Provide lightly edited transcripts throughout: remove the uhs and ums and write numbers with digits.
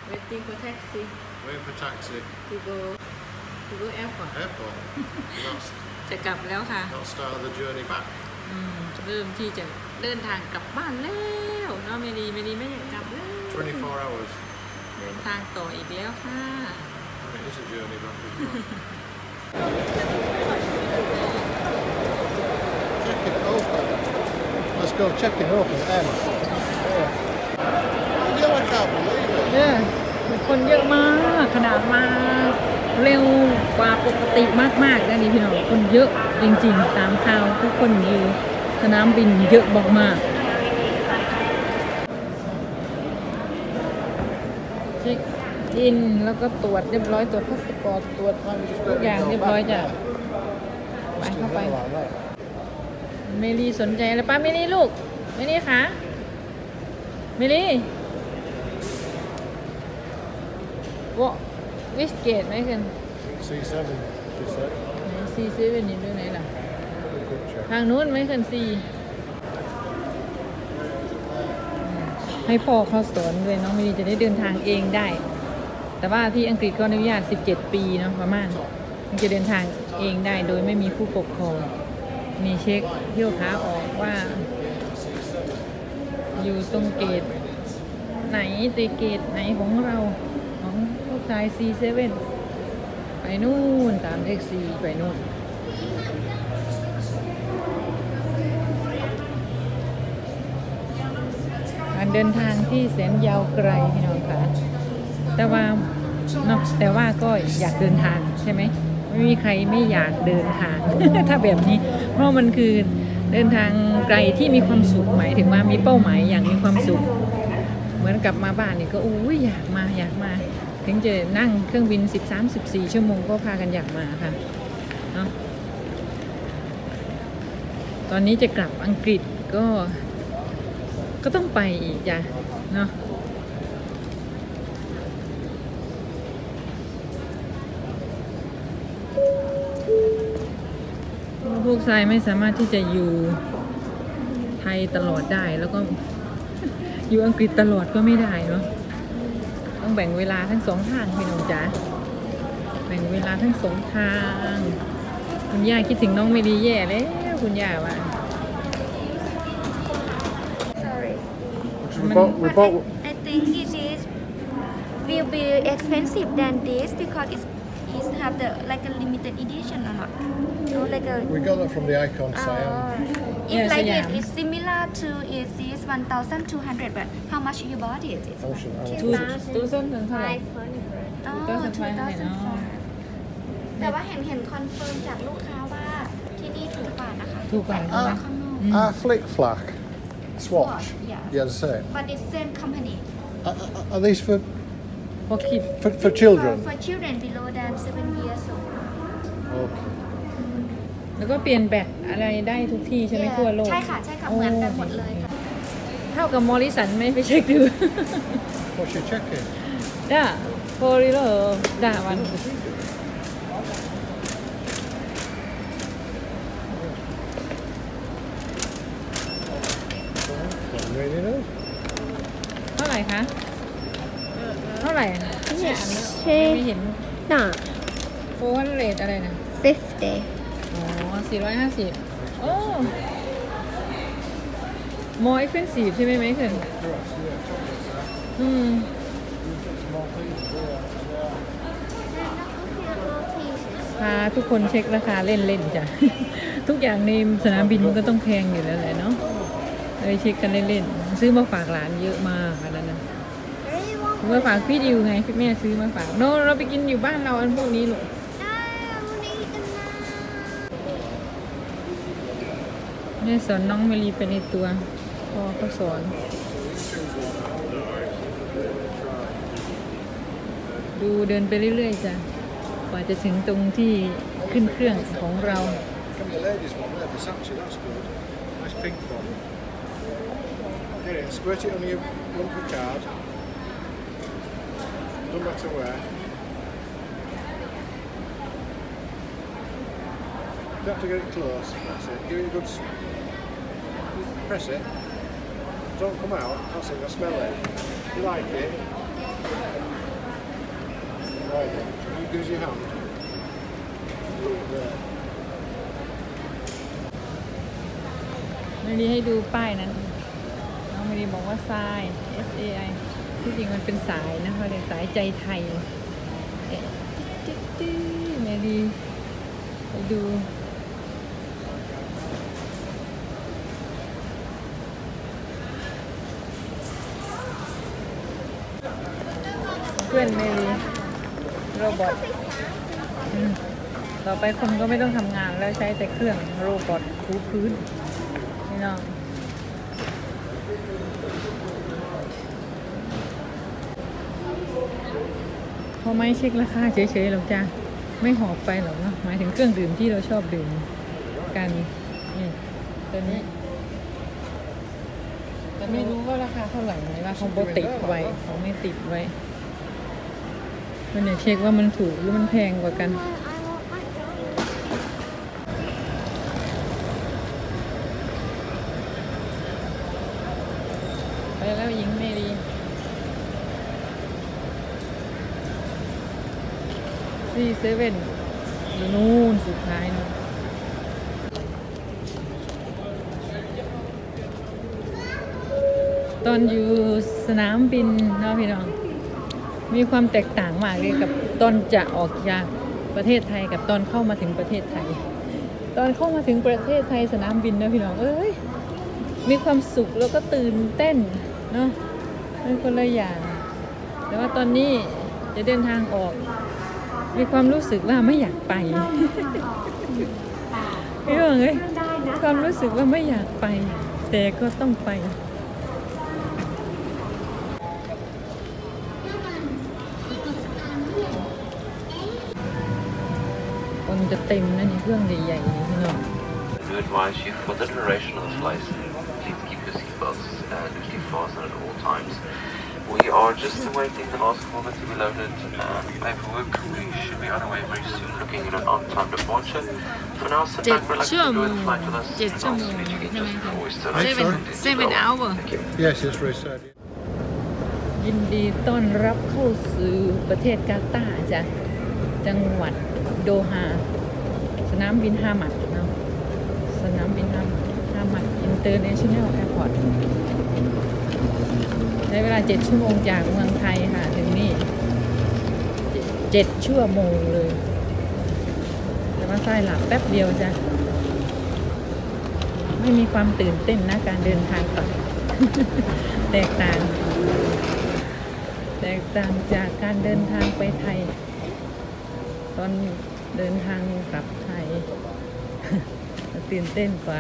waiting for taxi Waiting for taxi to go airport จะกลับแล้วค่ะ Not start the journey back เริ่มที่จะเดินทางกลับบ้านแล้วเนาะไม่ดีไม่อยากกลับแล้ว 24 hours เดินทางต่ออีกแล้วค่ะ It is a journey back Check it open Let's go check it open M I can't believe it เนี่ยคนเยอะมากขนาดมาเร็วกว่าปกติมากๆนะนี่พี่น้องคนเยอะจริงๆตามข่าวทุกคนอยู่สนามบินเยอะมากเช็คอินแล้วก็ตรวจเรียบร้อยตรวจพาสปอร์ตตรวจทุกอย่างเรียบร้อยจ้ะไปเข้าไปเมลี่สนใจอะไรป้าเมลี่ลูกเมลี่คะเมลี่ว่าวิสเกตไหมกัน C7 C7 นี่ด้วยไหนล่ะทางนู้นไม่กัน C ให้พ่อเขาสอนด้วยน้องมิลีจะได้เดินทางเองได้แต่ว่าที่อังกฤษก็อนุญาต17 ปีเนาะประมาณมันจะเดินทางเองได้โดยไม่มีผู้ปกครองมีเช็คเที่ยวขาออกว่าอยู่ตรงเกตไหนตีเกตไหนของเราของพวกชาย C7 ไปนู่นตามเลข C ไปนู่นการเดินทางที่แสนยาวไกลพี่น้องค่ะแต่ว่าก็อยากเดินทางใช่ไหมไม่มีใครไม่อยากเดินทาง ถ้าแบบนี้เพราะมันคือเดินทางไกลที่มีความสุขหมายถึงว่ามีเป้าหมายอย่างมีความสุขเหมือนกลับมาบ้านนี่ก็อยากมาถึงจะนั่งเครื่องบิน13-14 ชั่วโมงก็พากันอยากมาค่ะเนาะตอนนี้จะกลับอังกฤษก็ต้องไปอีกจ้ะเนาะพวกชายไม่สามารถที่จะอยู่ไทยตลอดได้แล้วก็อยู่อังกฤษตลอดก็ไม่ได้เนาะต้องแบ่งเวลาทั้งสองทางพี่น้องจ๋าแบ่งเวลาทั้งสองทางคุณย่าคิดถึงน้องไม่ดีแย่แล้วคุณย่าว่า I think it will be expensive than this because it have the like a limited edition or not. No, like a. We got that from the Icon Siam. If like it is similar to it is 1,200, but how much you bought it? It's 2,500 แต่ว่าเห็นคอนเฟิร์มจากลูกค้าว่าที่นี่ถูกกว่านะคะถูกกว่าข้างนอก Flick Flack Swatch. Yeah, the same. But it's same company. Are these for kids? For children? For children below than 7 years old. Okay. แล้วก็เปลี่ยนแบตอะไรได้ทุกที่ใช่ไหมทั่วโลกใช่ค่ะเหมือนกันหมดเลยค่ะเท่ากับมอริสันไหมไปเช็คดู What's your check-in? ได้โฟริโลได้วัน เท่าไหร่คะเท่าไหร่ไม่เห็นน่ะโฟร์เรทอะไรนะ 50 อ๋อ450โอ้ more expensive ใช่ไหมไหมคุณพาทุกคนเช็คราคาเล่นๆจ้ะ ทุกอย่างในสนามบินมันก็ต้องแพงอยู่แล้วแหละเนาะเลยเช็คกันเล่นๆซื้อมาฝากหลานเยอะมากอันนั้นนะมาฝากพี่ดิวไงพี่แม่ซื้อมาฝากโน้เราไปกินอยู่บ้านเราอันพวกนี้หรอแม่สอนน้องเมลีไปในตัวพ่อเขาสอนดูเดินไปเรื่อยๆจ้ะกว่าจะถึงตรงที่ขึ้นเครื่องของเรา Pink one. Get it, squirt it on your lumper card. Doesn't matter where. You have to get it close. That's it. Give it a good. Press it. Don't come out. That's it. I smell it. You like it? Right then. You use your hand. There. ไม่ได้ให้ดูป้ายนั้นน้องไม่ได้บอกว่าทราย SAI ที่จริงมันเป็นสายนะคะเรียกสายใจไทยไม่ดีไปดูเพื่อนเมรีโรบอทต่อไปคนก็ไม่ต้องทำงานแล้วใช้แต่เครื่องโรบอทถูพื้นนี่น้องพอไม่เช็คราคาเฉยๆหรอกจ้ะไม่หอบไปหรอกเนาะหมายถึงเครื่องดื่มที่เราชอบดื่มกันนี่ตัวนี้แต่ไม่รู้ว่าราคาเท่าไหร่ไหมว่าเขาติดไว้เขาไม่ติดไว้มันอยากเช็คว่ามันถูกหรือมันแพงกว่ากันไปแล้วหญิงเมรีC7อยู่นู่นสุดท้ายนู่นตอนอยู่สนามบินเนาะพี่น้องมีความแตกต่างมากเลยกับตอนจะออกจากประเทศไทยกับตอนเข้ามาถึงประเทศไทยตอนเข้ามาถึงประเทศไทยสนามบินนะพี่น้องมีความสุขแล้วก็ตื่นเต้นเนาะเป็นคนละอย่างแต่ว่าตอนนี้จะเดินทางออกมีความรู้สึกว่าไม่อยากไปพี่น้องความรู้สึกว่าไม่อยากไปแต่ก็ต้องไปคนจะเต็มนะนี่เครื่องใหญ่ๆนี่พี่น้อง We advise you for the duration of the flight, please keep your seatbelts loosely fastened at all times. We are just awaiting the last movement to be loaded and paperwork. We should be on our way very soon, looking at an on-time departure. For now, sit back, relax, and enjoy the flight with us. And also, if you can just always turn on your phone. 7 hours. Thank you. Yes, it's very sad. ยินดีต้อนรับเข้าสู่ประเทศกาตาร์จ้ะจังหวัดโดฮาสนามบินฮามัดเนาะสนามบินฮามัดอินเตอร์เนชั่นแนลแอร์พอร์ตใช้เวลา7 ชั่วโมงจากเมืองไทยค่ะถึงนี่7 ชั่วโมงเลยแต่ว่าทรายหลับแป๊บเดียวจ้ะไม่มีความตื่นเต้นนะการเดินทางต่อ แตกต่างจากการเดินทางไปไทยตอนเดินทางกลับไทย ตื่นเต้นกว่า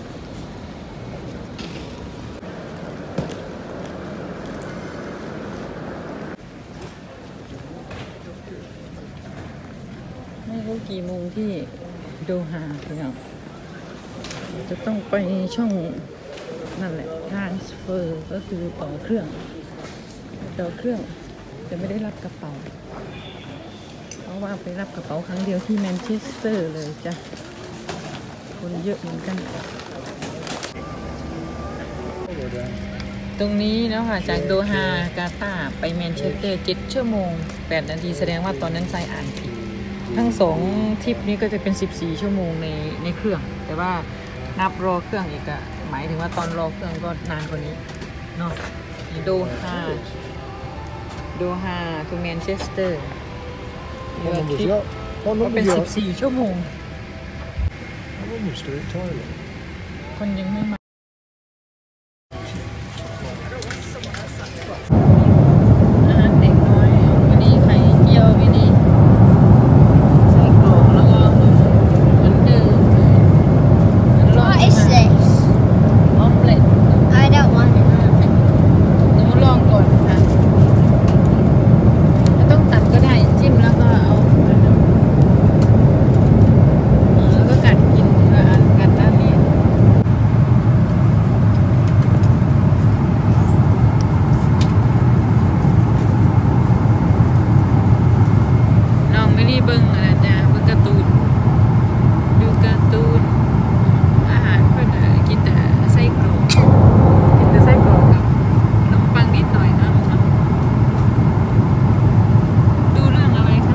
ไม่รู้กี่โมงที่โดฮาพี่น้องจะต้องไปช่องนั่นแหละ transfer ก็คือต่อเครื่องจะไม่ได้รับกระเป๋าเพราะว่าไปรับกระเป๋าครั้งเดียวที่แมนเชสเตอร์เลยจ้ะคนเยอะเหมือนกันตรงนี้แล้วค่ะจากโดฮากาตาร์ไปแมนเชสเตอร์7 ชั่วโมง 8 นาทีแสดงว่าตอนนั้นทรายอ่านผิดทั้ง2 ทริปนี้ก็จะเป็น 14 ชั่วโมงในเครื่องแต่ว่านับรอเครื่องอีกอะหมายถึงว่าตอนรอเครื่องก็นานกว่านี้เนาะโดฮาทูแมนเชสเตอร์ก็เป็น14 ชั่วโมง I almost do it Thailand. คนยังไม่มาอาหารเด็กน้อยวันนี้ไข่เจียววันนี้ไส้กรอกแล้วก็เหมือนเดิม What is this? ออมเล็ต I don't want it. หนูลองก่อนค่ะไม่ต้องตัดก็ได้จิ้มแล้วก็เอาแล้วก็กัดกินละอันกัดด้านนี้น้องไม่รีบเบิ้งอะไรจ้ะเบิ้งการ์ตูนดูการ์ตูนอาหารเพื่อนกินแต่ไส้กรอกกับขนมปังนิดหน่อยนะดูเรื่องอะไรคะ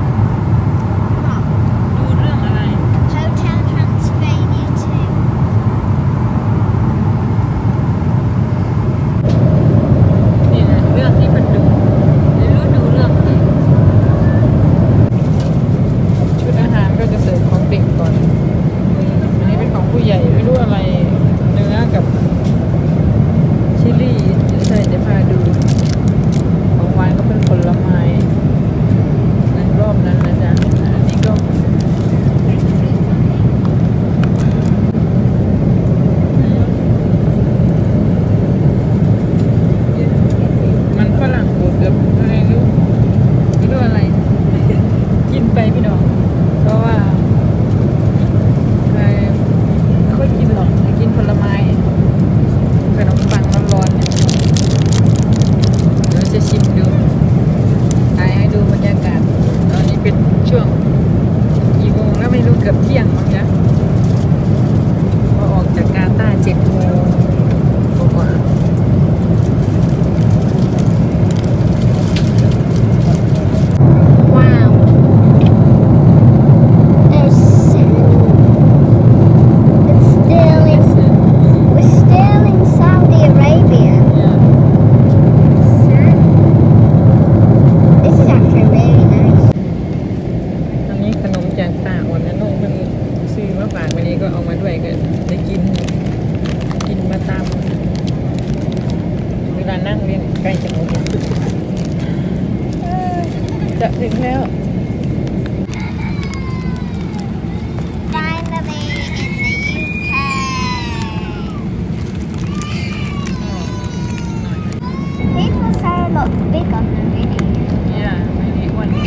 ช่วงกี่โมงแล้วไม่รู้เกือบเที่ยงมั้งนะพอออกจากกาตาร์7 โมงกว่า Wow. It's we're still in Saudi Arabia. This is actually really nice. อันนี้ขนมจากตาอ่อนนะน้องมันซื้อมาฝากวันนี้ก็เอามาด้วยก็ได้กินมาตามเวลานั่งเรียนใกล้จะหมดแล้วจะถึงแล้ว Finally in the UK. People say I look big on the video. เนี่ยไม่ได้อ้วน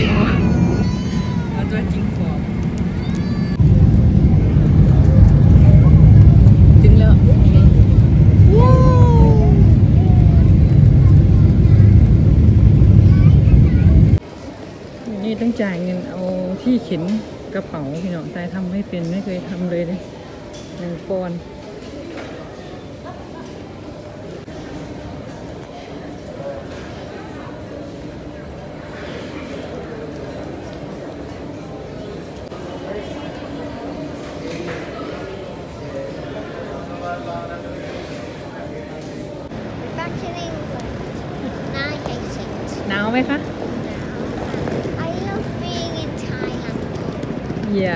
เอาตัวจริงบอกถึงแล้ว นี่ต้องจ่ายเงินเอาที่เข็นกระเป๋าพี่น้องใจทำไม่เป็นไม่เคยทำเลยเลย1 ปอนด์ Back in England. I hate it. หนาวไหมคะ I love being in Thailand. อย่า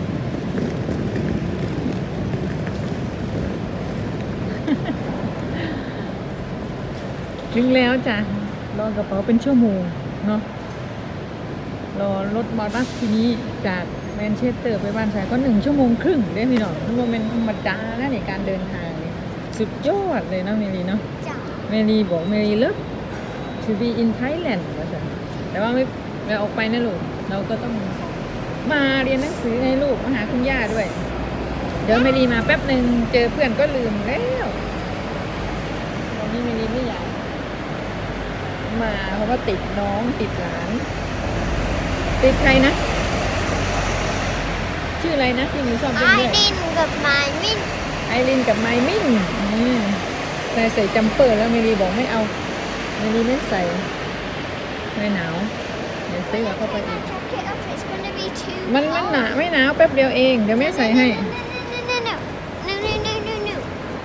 ถึงแล้วจ้ะรอกระเป๋าเป็นชั่วโมงเนาะรอรถมารับทีนี้จากแมนเชสเตอร์ไปบ้านชายก็1 ชั่วโมงครึ่งได้พี่น้องมันเป็นธรรมดานะในการเดินทางเนี่ยสุดยอดเลยนะเมลีเนาะ เมลีบอกเมลีเลิฟ to be in Thailand ว่าจ้ะแต่ว่าไม่ออกไปนะลูกเราก็ต้องมาเรียนหนังสือให้ลูกมาหาคุณย่าด้วย เดี๋ยวเมลีมาแป๊บหนึ่งเจอเพื่อนก็ลืมแล้วตอนนี้เมลีไม่อยากมาเพราะว่าติดน้องติดหลานติดใครนะ ชื่ออะไรนะที่หนูชอบเล่นด้วย Aylin กับ Mymin ไอรินกับไมมินใส่จัมเปอร์แล้วเมลีบอกไม่เอาเมลีไม่ใส่ไม่หนาวเดี๋ยวซื้อเข้าไปอีก Take it off. It's gonna be too มัน cold. หนาไม่หนาวแป๊บเดียวเองเดี๋ยวแม่ใส่ให้ No.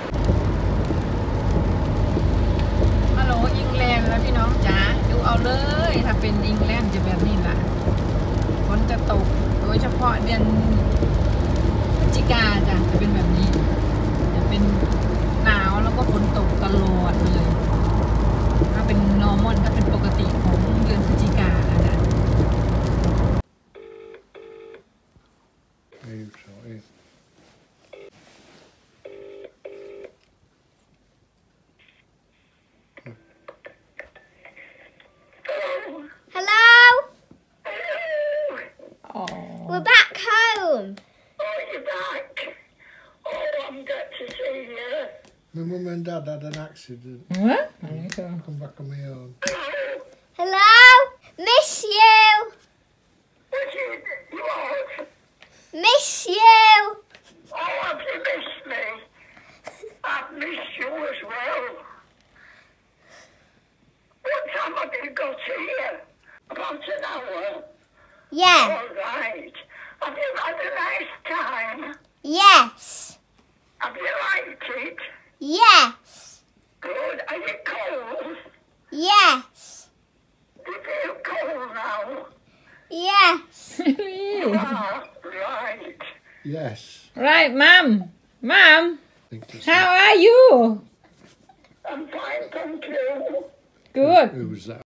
ฮัลโหลอิงแลนด์แล้วพี่น้องจ๋าดูเอาเลยถ้าเป็นอิงแลนด์จะแบบนี้แหละฝนจะตกโดยเฉพาะเดือนพฤศจิกาจ้ะจะเป็นแบบนี้จะเป็นหนาวแล้วก็ฝนตกตลอดเลยถ้าเป็น normal ถ้าเป็นปกติของเดือนพฤศจิกานะจ๊ะ Hello. อ๋อ We're back home. Oh, you're back. Oh, I'm glad to see you. My mum and dad had an accident. ฮะอะไรก็ Come back on my own. Hello. Miss you. What you what? Miss you. Oh, have you missed me? I've missed you as well. What time have you got here? About an hour. Yeah. All right. Have you had a nice time? Yes. Have you liked it? Yes. Good. Are you cold? Yes. Do you feel cold now? Yes. Ah, right. Yes. right mom I think it's how are you I'm fine, thank you. good Who was that?